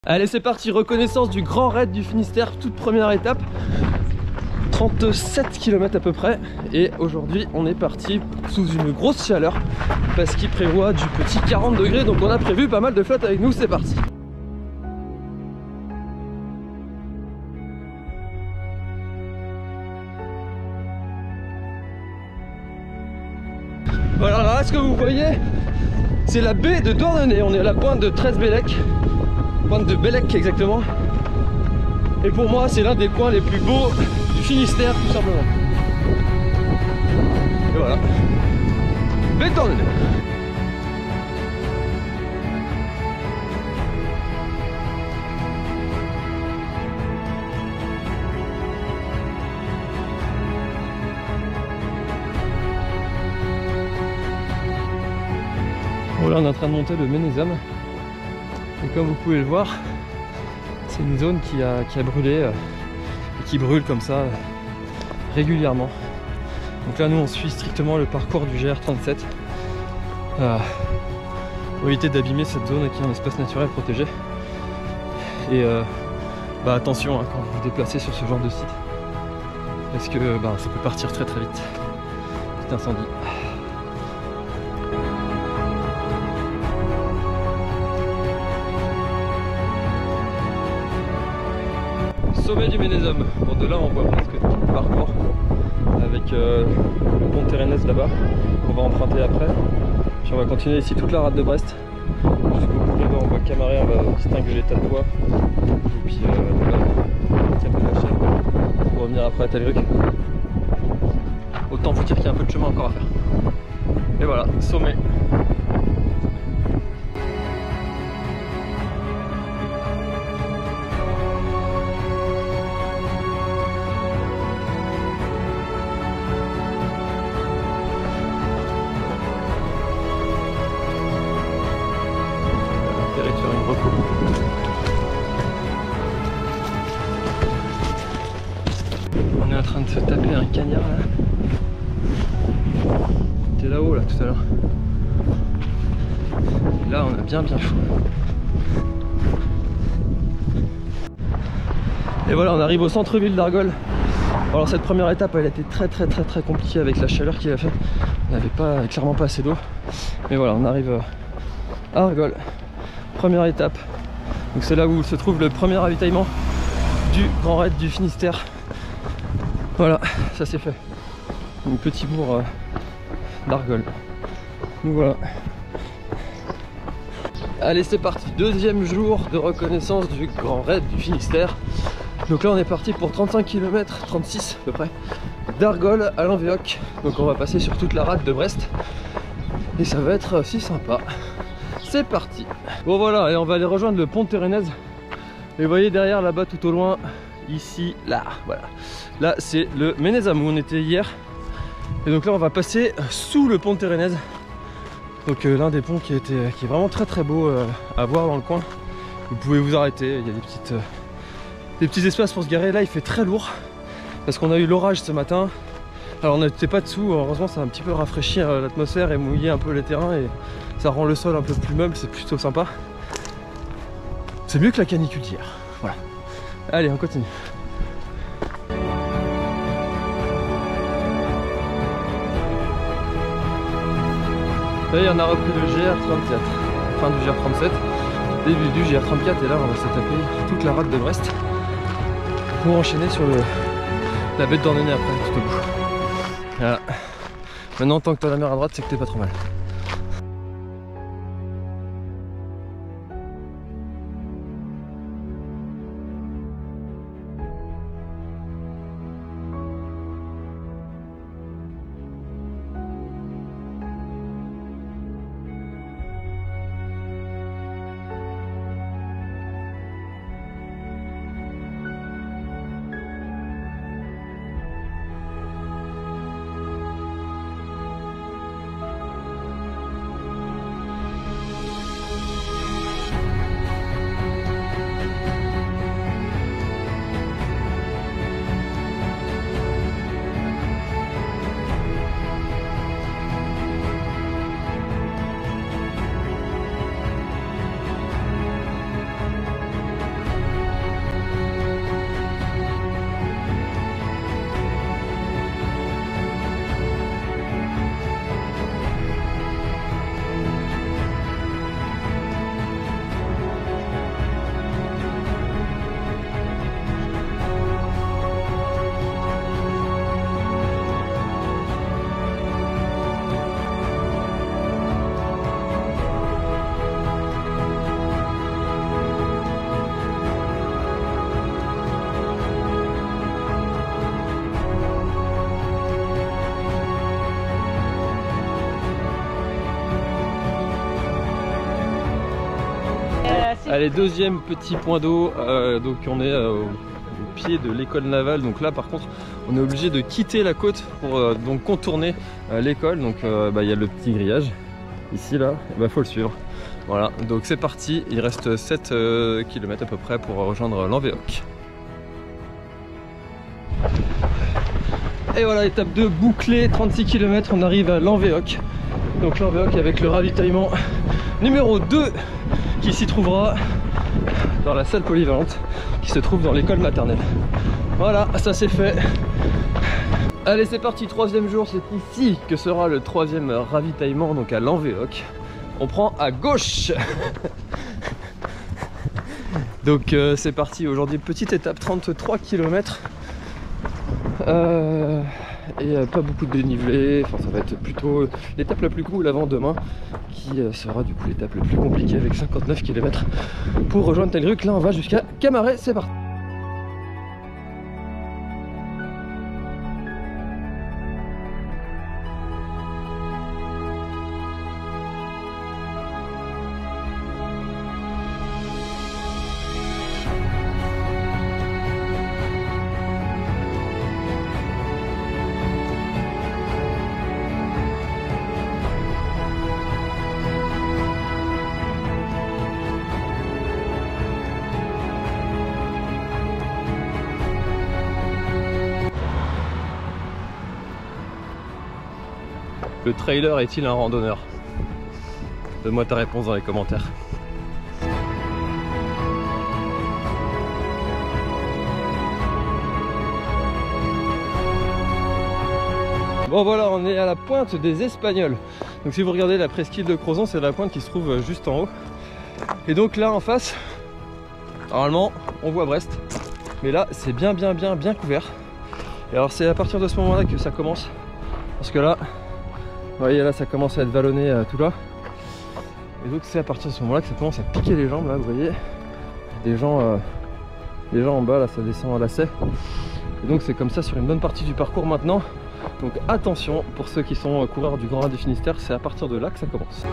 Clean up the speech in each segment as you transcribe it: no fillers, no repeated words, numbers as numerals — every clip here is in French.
Allez, c'est parti, reconnaissance du Grand Raid du Finistère, toute première étape. 37 km à peu près. Et aujourd'hui, on est parti sous une grosse chaleur parce qu'il prévoit du petit 40 degrés. Donc on a prévu pas mal de flotte avec nous, c'est parti. Voilà, alors là, ce que vous voyez, c'est la baie de Douarnenez. On est à la pointe de 13 Bellec. Pointe de Bellec exactement. Et pour moi c'est l'un des coins les plus beaux du Finistère tout simplement. Et voilà. Baie de Douarnenez. Voilà, on est en train de monter le Ménézam. Et comme vous pouvez le voir, c'est une zone qui a brûlé et qui brûle comme ça régulièrement. Donc là nous on suit strictement le parcours du GR37 pour éviter d'abîmer cette zone qui est un espace naturel protégé. Et attention hein, quand vous vous déplacez sur ce genre de site, parce que ça peut partir très très vite. Petit incendie. Sommet du Ménézam. Bon, de là on voit presque tout le parcours avec le pont Térénez là-bas qu'on va emprunter après. Puis on va continuer ici toute la rade de Brest jusqu'au bout là-bas on voit Camaret, on va distinguer les tas de bois et puis là cap de la chaîne pour revenir après à Talgruc. Autant vous dire qu'il y a un peu de chemin encore à faire. Et voilà, sommet. On est en train de se taper un cagnard là. T'es là-haut là tout à l'heure. Là on a bien chaud. Et voilà, on arrive au centre-ville d'Argol. Alors cette première étape elle a été très compliquée avec la chaleur qu'il a fait. On n'avait clairement pas assez d'eau. Mais voilà, on arrive à Argol. Première étape. Donc c'est là où se trouve le premier ravitaillement du Grand Raid du Finistère. Voilà, ça c'est fait. Un petit bourg d'Argol. Donc voilà. Allez, c'est parti. Deuxième jour de reconnaissance du Grand Raid du Finistère. Donc là on est parti pour 35 km, 36 à peu près, d'Argol à Lanvéoc. Donc on va passer sur toute la rade de Brest. Et ça va être si sympa. C'est parti. Bon voilà, et on va aller rejoindre le pont Térénez. Et vous voyez derrière là-bas tout au loin, ici, là, voilà. Là c'est le Ménézam où on était hier. Et donc là on va passer sous le pont Térénez. Donc l'un des ponts qui est vraiment très beau à voir dans le coin. Vous pouvez vous arrêter, il y a des petits espaces pour se garer. Là il fait très lourd parce qu'on a eu l'orage ce matin. Alors on n'était pas dessous, heureusement ça a un petit peu rafraîchi l'atmosphère et mouillé un peu les terrains et ça rend le sol un peu plus meuble, c'est plutôt sympa. C'est mieux que la canicule d'hier. Voilà. Allez, on continue. Et on a repris le GR34, fin du GR37, début du GR34 et là on va se taper toute la rade de Brest pour enchaîner sur la baie de Douarnenez après, tout au bout. Voilà. Maintenant tant que t'as la mer à droite c'est que t'es pas trop mal. Allez, deuxième petit point d'eau, donc on est au pied de l'école navale, donc là par contre on est obligé de quitter la côte pour donc contourner l'école, donc il y a le petit grillage ici là, il faut le suivre. Voilà, donc c'est parti, il reste 7 km à peu près pour rejoindre l'Anvéoc. Et voilà, étape 2 bouclée, 36 km, on arrive à l'Anvéoc. Donc l'Anvéoc avec le ravitaillement numéro 2 qui s'y trouvera dans la salle polyvalente qui se trouve dans l'école maternelle. Voilà, ça c'est fait. Allez, c'est parti, troisième jour, c'est ici que sera le troisième ravitaillement, donc à l'Anvéoc. On prend à gauche. Donc c'est parti, aujourd'hui petite étape, 33 km. Et pas beaucoup de dénivelé, enfin ça va être plutôt l'étape la plus cool avant demain, qui sera du coup l'étape la plus compliquée avec 59 km pour rejoindre Telgruc. Là on va jusqu'à Camaret, c'est parti. Le trailer est-il un randonneur? Donne-moi ta réponse dans les commentaires. Bon voilà, on est à la pointe des Espagnols. Donc si vous regardez la presqu'île de Crozon, c'est la pointe qui se trouve juste en haut. Et donc là en face, normalement on voit Brest. Mais là c'est bien couvert. Et alors c'est à partir de ce moment-là que ça commence. Parce que là, vous voyez là ça commence à être vallonné tout là. Et donc c'est à partir de ce moment là que ça commence à piquer les jambes là, vous voyez. Des gens en bas là, ça descend à lacet. Et donc c'est comme ça sur une bonne partie du parcours maintenant. Donc attention pour ceux qui sont coureurs du Grand Raid du Finistère, c'est à partir de là que ça commence.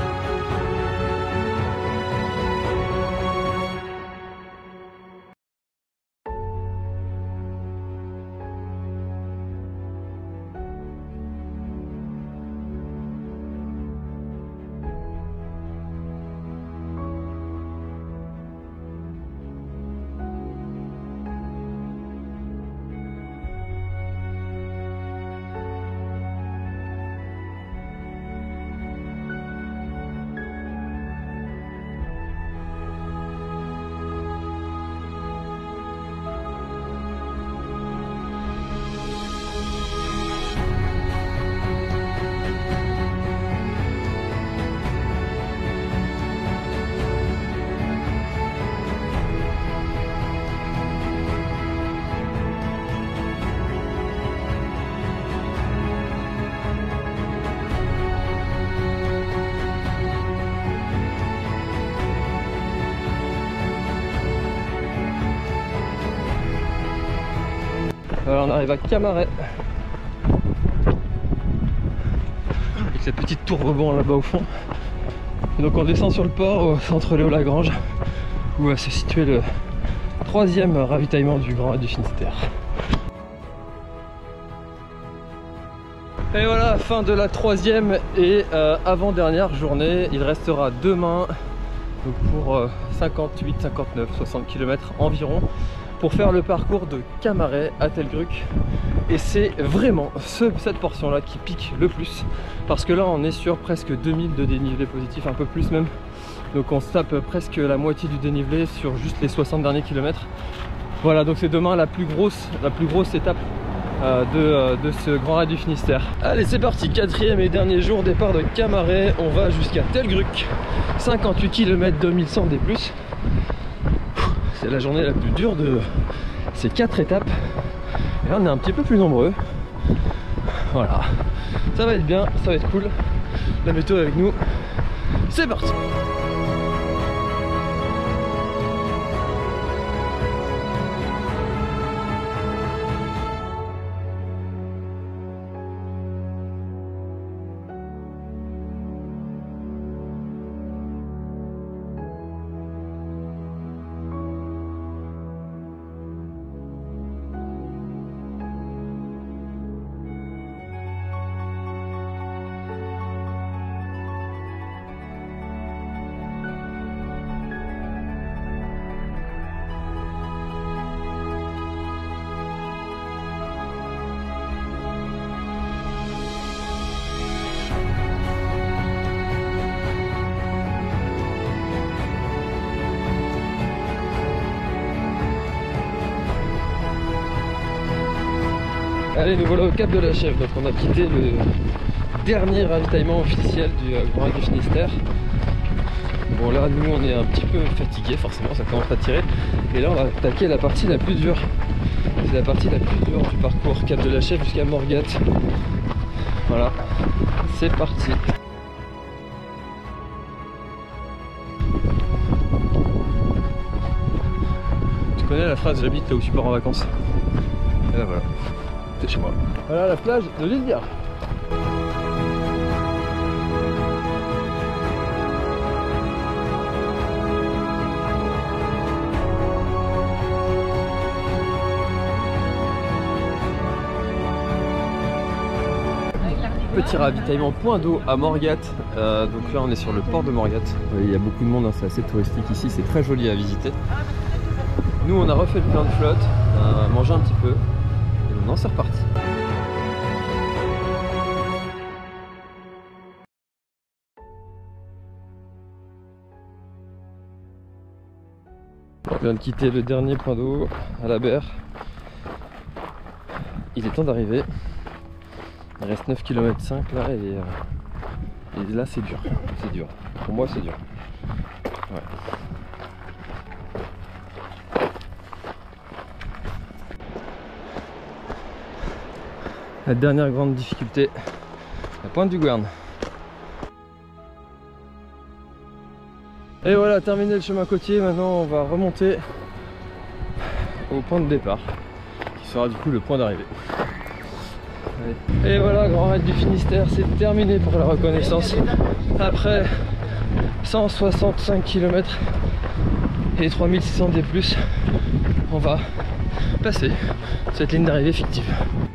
Alors on arrive à Camaret avec cette petite tour rebond là-bas au fond. Et donc on descend sur le port au centre Léo-Lagrange où va se situer le troisième ravitaillement du Grand Raid du Finistère. Et voilà, fin de la troisième et avant-dernière journée. Il restera demain donc pour 58, 59, 60 km environ pour faire le parcours de Camaret à Telgruc. Et c'est vraiment cette portion là qui pique le plus parce que là on est sur presque 2000 de dénivelé positif, un peu plus même. Donc on se tape presque la moitié du dénivelé sur juste les 60 derniers kilomètres. Voilà, donc c'est demain la plus grosse étape de ce Grand Raid du Finistère. Allez, c'est parti, quatrième et dernier jour, départ de Camaret, on va jusqu'à Telgruc, 58 km 2100 D+. C'est la journée la plus dure de ces 4 étapes. Et là on est un petit peu plus nombreux. Voilà, ça va être bien, ça va être cool. La météo est avec nous, c'est parti. Allez, nous voilà au Cap de la Chèvre. Donc on a quitté le dernier ravitaillement officiel du Grand Raid du Finistère. Bon là, nous on est un petit peu fatigué, forcément ça commence à tirer. Et là on va attaquer la partie la plus dure. C'est la partie la plus dure du parcours Cap de la Chèvre jusqu'à Morgat. Voilà, c'est parti. Tu connais la phrase j'habite là où tu pars en vacances? Et là voilà, c'est chez moi. Voilà la plage de l'île d'Hyères. Petit ravitaillement point d'eau à Morgat. Donc là on est sur le port de Morgat. Il y a beaucoup de monde, hein, c'est assez touristique ici, c'est très joli à visiter. Nous on a refait le plein de flotte, on a mangé un petit peu et maintenant c'est reparti. On vient de quitter le dernier point d'eau à la berre. Il est temps d'arriver. Il reste 9,5 km là et là c'est dur. C'est dur. Pour moi c'est dur. Ouais. La dernière grande difficulté, la pointe du Gouerne. Et voilà, terminé le chemin côtier. Maintenant on va remonter au point de départ, qui sera du coup le point d'arrivée. Et voilà, Grand Raid du Finistère, c'est terminé pour la reconnaissance. Après 165 km et 3600 D+, on va passer cette ligne d'arrivée fictive.